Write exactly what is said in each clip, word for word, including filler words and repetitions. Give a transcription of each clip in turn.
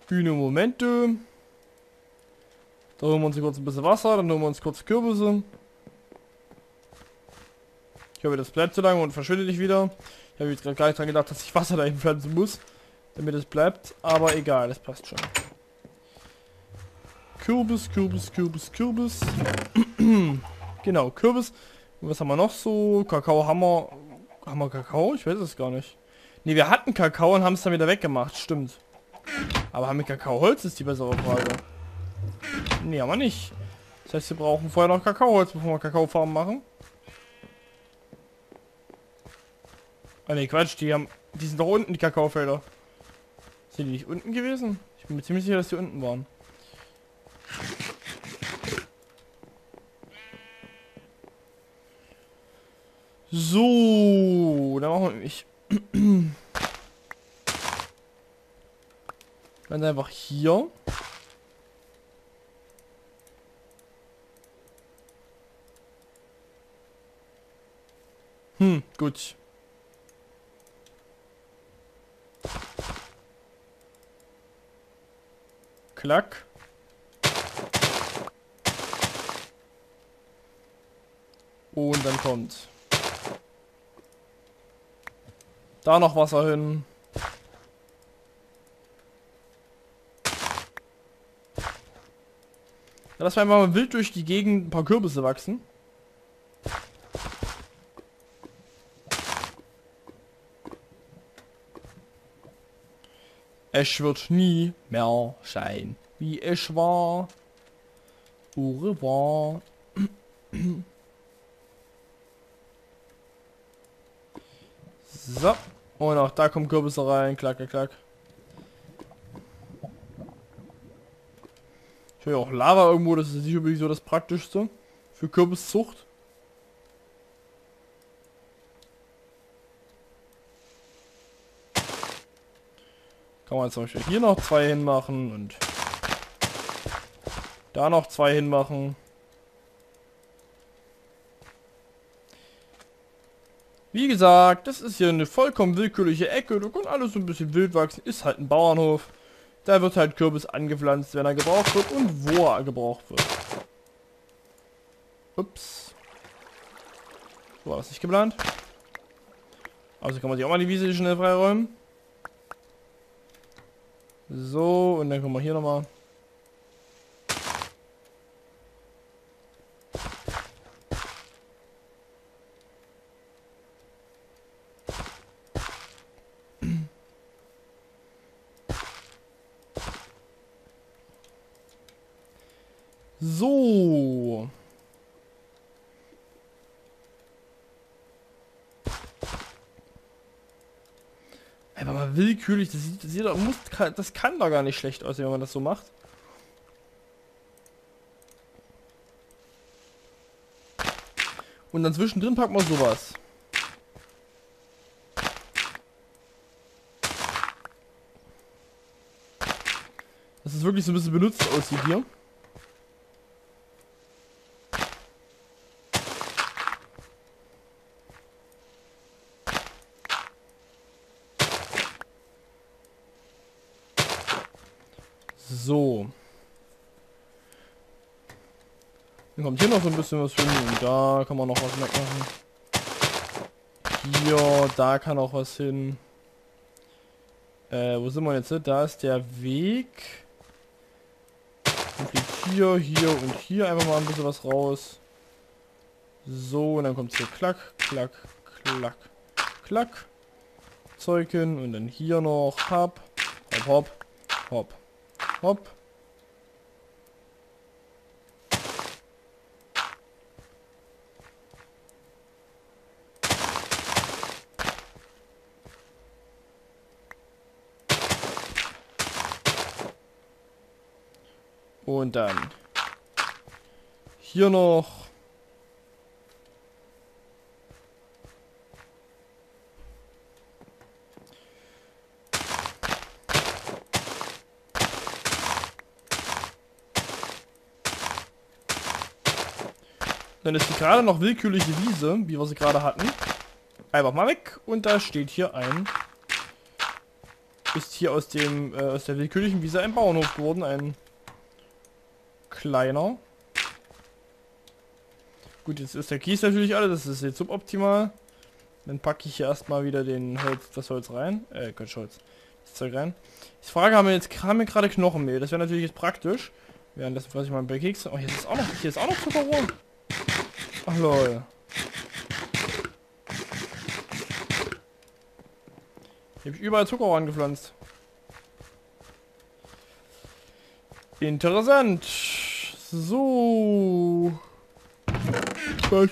Bühne Momente. Da holen wir uns kurz ein bisschen Wasser, dann holen wir uns kurz Kürbisse. Ich hoffe, das bleibt so lange und verschwindet nicht wieder. Ich habe jetzt gerade gar nicht dran gedacht, dass ich Wasser da pflanzen muss, damit es bleibt. Aber egal, das passt schon. Kürbis, Kürbis, Kürbis, Kürbis. Genau, Kürbis. Und was haben wir noch so? Kakao haben wir... Haben wir Kakao? Ich weiß es gar nicht. Ne, wir hatten Kakao und haben es dann wieder weggemacht. Stimmt. Aber haben wir Kakaoholz, ist die bessere Frage. Ne, haben wir nicht. Das heißt, wir brauchen vorher noch Kakaoholz, bevor wir Kakaofarben machen. Ah ne, Quatsch, die haben... Die sind doch unten, die Kakaofelder. Sind die nicht unten gewesen? Ich bin mir ziemlich sicher, dass die unten waren. So, dann machen wir nämlich ganz einfach hier. Hm, gut. Klack. Und dann kommt da noch Wasser hin. Ja, lass mal einfach mal wild durch die Gegend ein paar Kürbisse wachsen. Es wird nie mehr sein, wie es war. Au revoir. So. Und auch da kommen Kürbisse rein. Klack, klack, klack. Ich will auch Lava irgendwo. Das ist nicht unbedingt so das Praktischste für Kürbiszucht. Kann man zum Beispiel hier noch zwei hinmachen und da noch zwei hinmachen. Wie gesagt, das ist hier eine vollkommen willkürliche Ecke. Da kann alles so ein bisschen wild wachsen. Ist halt ein Bauernhof. Da wird halt Kürbis angepflanzt, wenn er gebraucht wird und wo er gebraucht wird. Ups. So war das nicht geplant. Also kann man sich auch mal die Wiese schnell freiräumen. So, und dann kommen wir hier nochmal. So. Einfach mal willkürlich, das sieht, das, sieht, das, muss, das kann doch gar nicht schlecht aussehen, wenn man das so macht. Und dann zwischendrin packt man sowas. Dass es wirklich so ein bisschen benutzt aussieht hier. So. Dann kommt hier noch so ein bisschen was hin und da kann man noch was wegmachen. Hier, da kann auch was hin. Äh, wo sind wir jetzt? Da ist der Weg. Dann fliegt hier, hier und hier einfach mal ein bisschen was raus. So, und dann kommt hier klack, klack, klack, klack. Zeug hin und dann hier noch hopp, hopp, hopp, hopp. Hopp. Und dann hier noch. Dann ist die gerade noch willkürliche Wiese, wie wir sie gerade hatten. Einfach mal weg. Und da steht hier ein ist hier aus dem äh, aus der willkürlichen Wiese ein Bauernhof geworden, ein kleiner. Gut, jetzt ist der Kies natürlich alle, das ist jetzt suboptimal. Dann packe ich hier erstmal wieder den Holz, das Holz rein. Äh, Quatsch, Holz. Das Zeug rein. Ich frage, haben wir jetzt haben wir gerade Knochenmehl? Das wäre natürlich jetzt praktisch. Währenddessen fresse ich mal ein paar Kekse. Oh, hier ist auch noch, hier ist auch noch Zuckerrohr. Ach lol. Hier habe ich überall Zuckerrohr angepflanzt. Interessant. So. Was?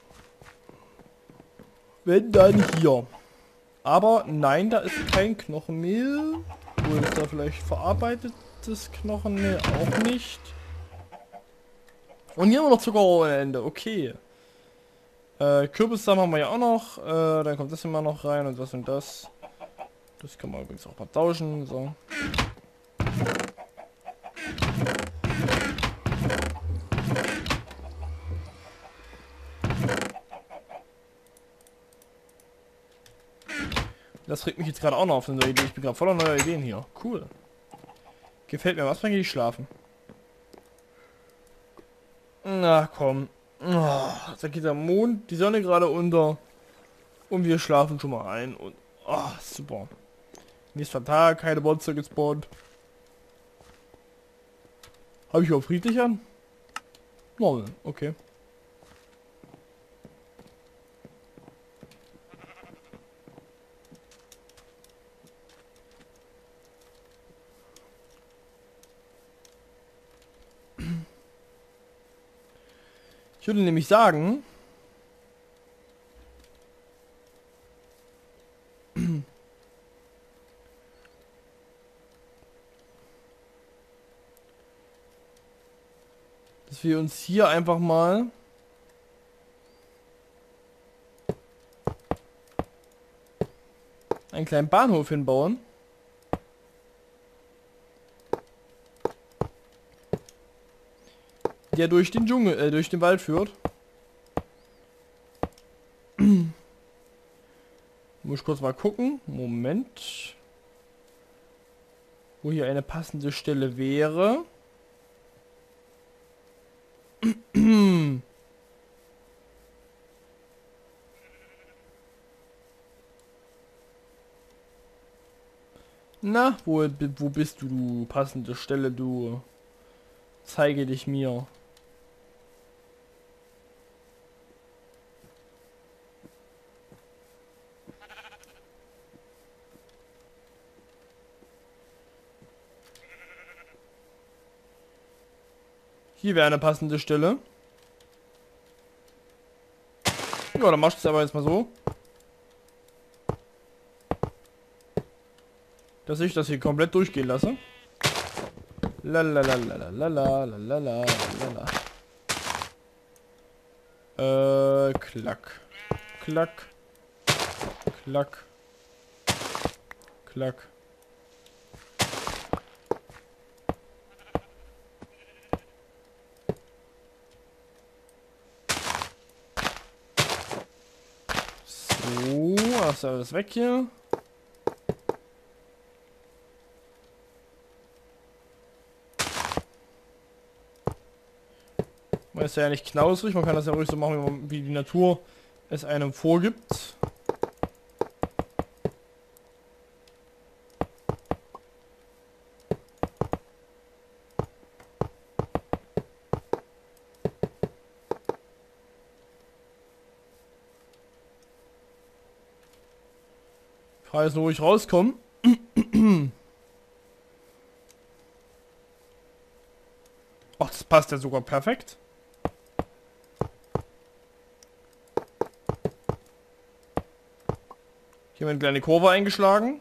Wenn dann hier. Aber nein, da ist kein Knochenmehl. Wo ist da vielleicht verarbeitetes Knochenmehl? Auch nicht. Und hier haben wir noch Zuckerrohr ohne Ende. Okay. Äh, Kürbissamen haben wir ja auch noch. Äh, dann kommt das immer noch rein und das und das. Das kann man übrigens auch mal tauschen. So. Das regt mich jetzt gerade auch noch auf eine neue Idee. Ich bin gerade voller neuer Ideen hier. Cool. Gefällt mir. Was bringt ich schlafen? Na komm. Oh, da geht der Mond, die Sonne gerade unter. Und wir schlafen schon mal ein. Und oh, super. Nächster Tag, keine Monster gespawnt. Habe ich auch friedlich an? Normal, okay. Ich würde nämlich sagen, dass wir uns hier einfach mal einen kleinen Bahnhof hinbauen. Der durch den Dschungel, äh, durch den Wald führt. Muss ich kurz mal gucken. Moment. Wo hier eine passende Stelle wäre. Na, wo, wo bist du, du passende Stelle, du? Zeige dich mir. Hier wäre eine passende Stelle. Ja, dann machst du es aber jetzt mal so. Dass ich das hier komplett durchgehen lasse. Lalalalalalalalalala. Äh, klack. Klack. Klack. Klack. So, das ist alles weg hier. Man ist ja nicht knausrig, man kann das ja ruhig so machen, wie die Natur es einem vorgibt. Frage ist nur, wo ich rauskomme. Ach, das passt ja sogar perfekt. Hier haben wir eine kleine Kurve eingeschlagen.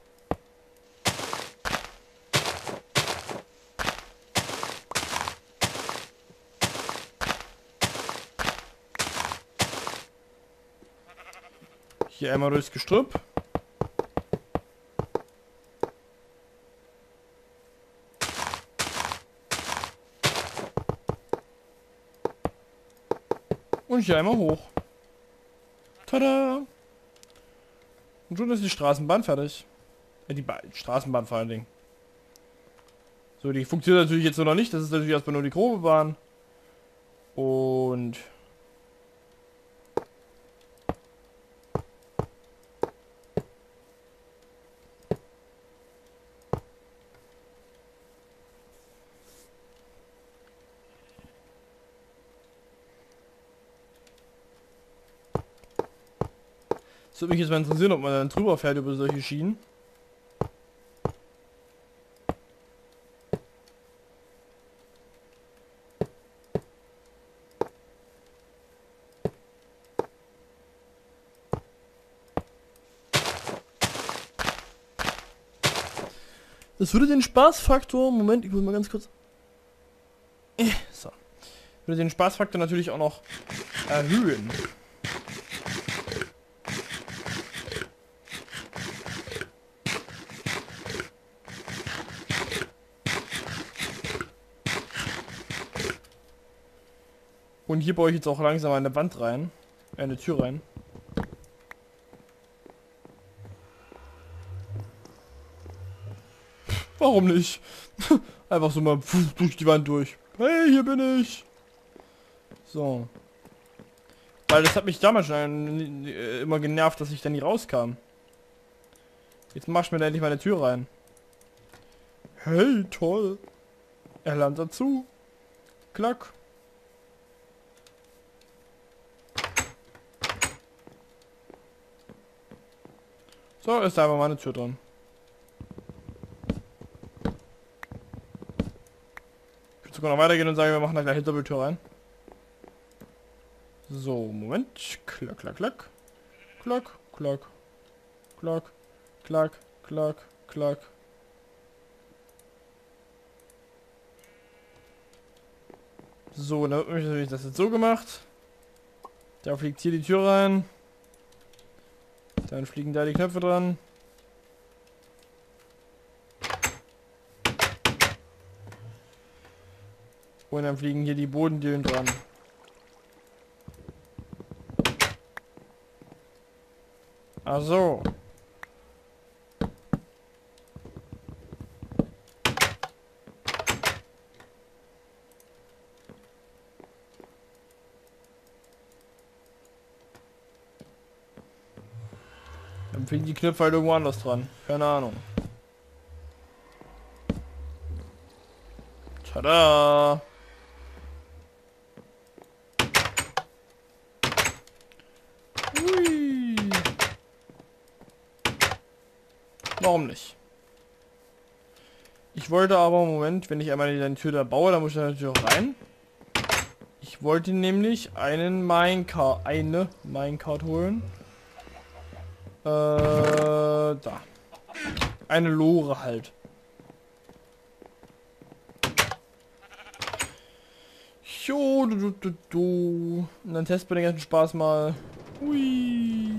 Hier einmal durchs Gestrüpp. Und hier einmal hoch. Tada! Und schon ist die Straßenbahn fertig. Äh, die ba Straßenbahn vor allen Dingen. So, die funktioniert natürlich jetzt so noch nicht. Das ist natürlich erstmal nur die grobe Bahn. Und... Es würde mich jetzt mal interessieren, ob man dann drüber fährt über solche Schienen. Das würde den Spaßfaktor... Moment, ich muss mal ganz kurz... Äh, so. Würde den Spaßfaktor natürlich auch noch erhöhen. Und hier baue ich jetzt auch langsam eine Wand rein. Eine Tür rein. Warum nicht? Einfach so mal pf, durch die Wand durch. Hey, hier bin ich. So. Weil das hat mich damals schon äh, immer genervt, dass ich da nie rauskam. Jetzt mach ich mir da endlich meine Tür rein. Hey, toll. Er lernt dazu. Klack. So, ist da einfach mal eine Tür drin. Ich würde sogar noch weitergehen und sagen, wir machen da gleich eine Doppeltür rein. So, Moment. Klack, klack, klack. Klack, klack. Klack, klack, klack, klack. So, dann habe ich das jetzt so gemacht. Da fliegt hier die Tür rein. Dann fliegen da die Knöpfe dran. Und dann fliegen hier die Bodendünen dran. Ach so. Dann fliegen die Knöpfe halt irgendwo anders dran. Keine Ahnung. Tada! Hui. Warum nicht? Ich wollte aber, Moment, wenn ich einmal die Tür da baue, dann muss ich da natürlich auch rein. Ich wollte nämlich einen Minecart, eine Minecart holen. Äh, da. Eine Lore halt. Jo, du, du, du, du. Und dann testen wir den ganzen Spaß mal. Hui.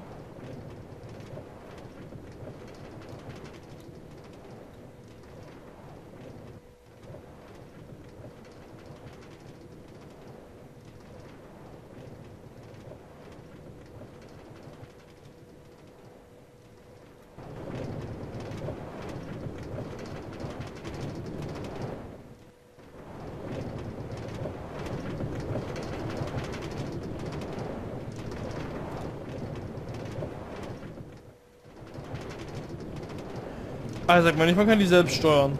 Ah, sag mal nicht, man kann die selbst steuern.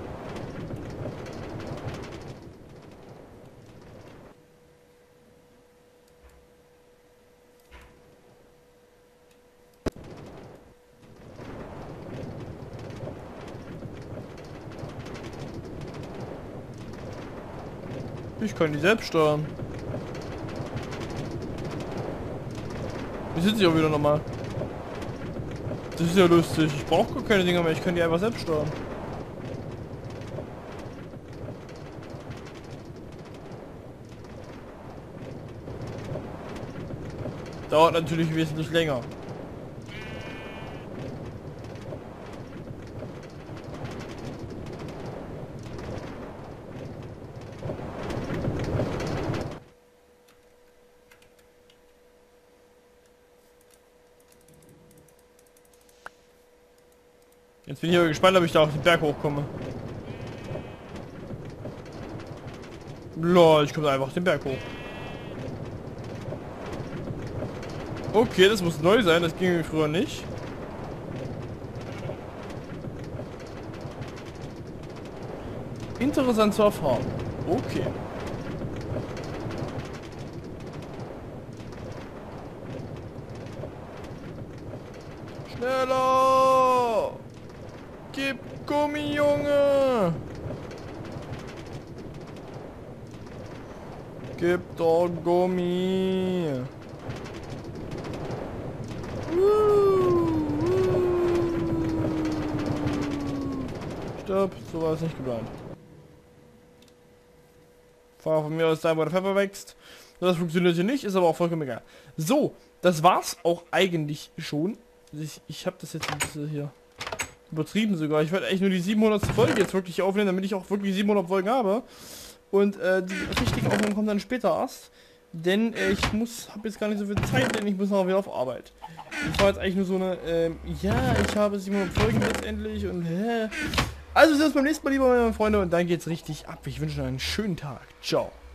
Ich kann die selbst steuern. Wie sind sie auch wieder nochmal? Das ist ja lustig. Ich brauche gar keine Dinger mehr. Ich kann die einfach selbst steuern. Dauert natürlich wesentlich länger. Jetzt bin ich aber gespannt, ob ich da auf den Berg hochkomme. Lol, ich komme einfach den Berg hoch. Okay, das muss neu sein, das ging mir früher nicht. Interessant zu erfahren. Okay. Schneller! Gib Gummi, Junge! Gib doch Gummi! Stopp, so war es nicht geplant. Fahr von mir aus da, wo der Pfeffer wächst. Das funktioniert hier nicht, ist aber auch vollkommen egal. So, das war's auch eigentlich schon. Ich, ich habe das jetzt ein bisschen hier übertrieben sogar. Ich werde echt nur die siebenhundertste Folge jetzt wirklich aufnehmen, damit ich auch wirklich siebenhundert Folgen habe. Und äh, die richtigen Aufnahmen kommen dann später erst. Denn äh, ich muss, habe jetzt gar nicht so viel Zeit, denn ich muss noch wieder auf Arbeit. Das war jetzt eigentlich nur so eine, ähm, ja, ich habe siebenhundert Folgen letztendlich und hä. Also, wir sehen uns beim nächsten Mal, liebe meine Freunde, und dann geht's richtig ab. Ich wünsche euch einen schönen Tag. Ciao.